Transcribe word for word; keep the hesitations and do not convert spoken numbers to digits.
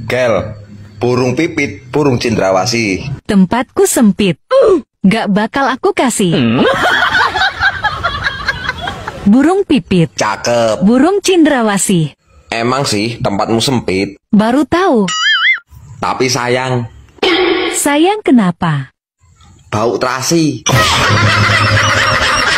Gel, burung pipit, burung cendrawasih. Tempatku sempit, gak bakal aku kasih. Burung pipit, Cakep. burung cendrawasih. Emang sih tempatmu sempit, Baru tahu. tapi sayang, Sayang kenapa? bau terasi.